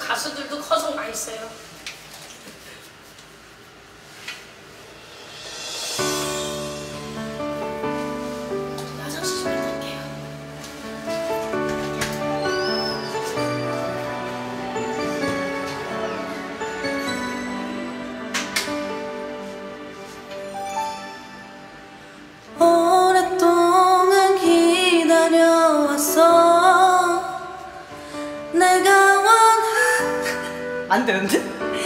가수들도 커서 많이 써요. 화장실 좀 갈게요. 오랫동안 기다려왔어. 내가 원한 안 되는데?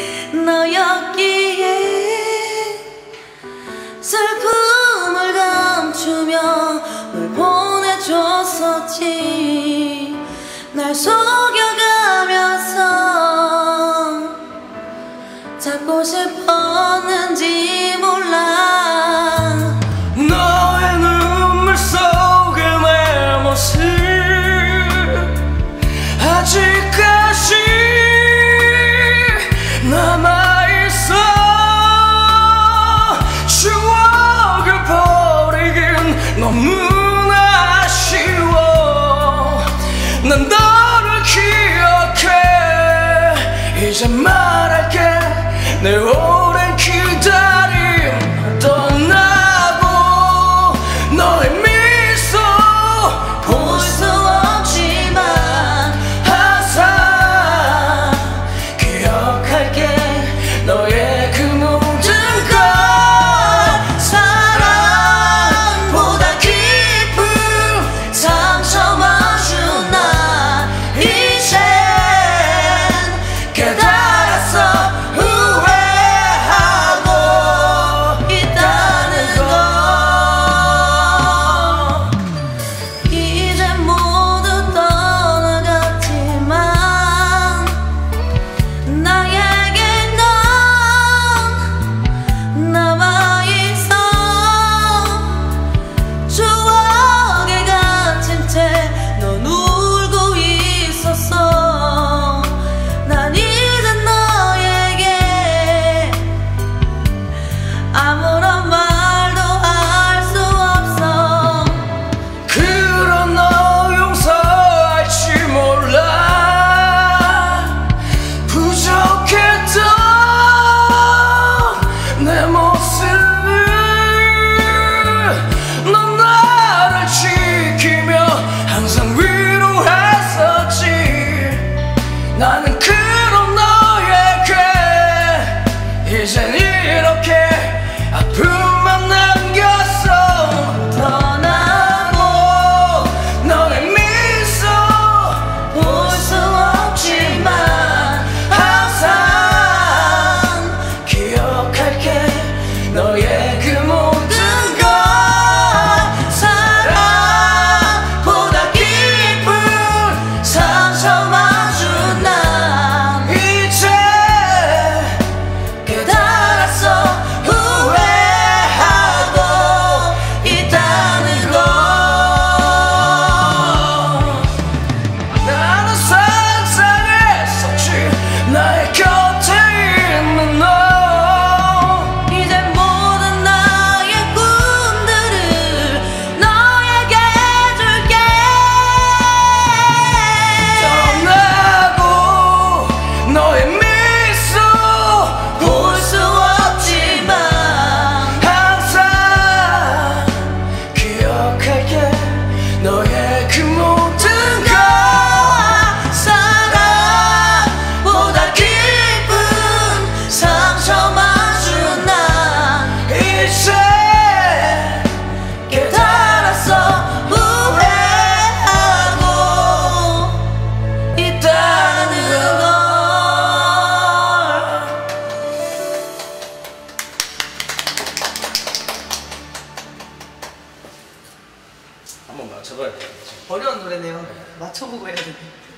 너였기에 슬픔을 감추며 널 보내줬었지. 날 속여가면서 잡고 싶었는지 몰라. 너의 눈물 속에 내 모습 아직까지 남아있어. 추억을 버리긴 너무나 아쉬워. 난 너를 기억해. 이제 말할게. 내 오랜 기다림 떠나고 너의 미소 볼 수 없지만 항상 기억할게. 너의 그 모든 것 사랑보다 깊은 상처만 준 나 이젠 깨달았어. 후회하고 있다는 걸. 이제 모두 떠나갔지만 나에게 넌 남아있어. 추억에 갇힌 채 넌 울고 있었어. 난 이제 너에게 아무런 말도 할 수 없어. 그런 너 용서할지 몰라. 부족했던 내 모습을 넌 나를 지키며 항상 위로했었지. 나는 그런 너에게 이젠 이렇게 아픔만 남겼어. 떠나고 너의 미소 볼 수 없지만 항상 기억할게. 너의 그 모든 것 사랑보다 깊은 상처만 준 난 이제 깨달았어. 후회하고 있다는 걸. 나는 상상했었지. 나의 곁에 있는 너. 이제 모든 나의 꿈들을 너에게 줄게. 떠나고 너의 미소 볼 수 없지만 항상 기억할게. 너의 그 모든 것 사랑보다 깊은 상처만 준 난 이제 깨달았어. 후회하고 있다는 걸. 한번 맞춰봐야 돼. 어려운 노래네요. 맞춰보고 해야 되네.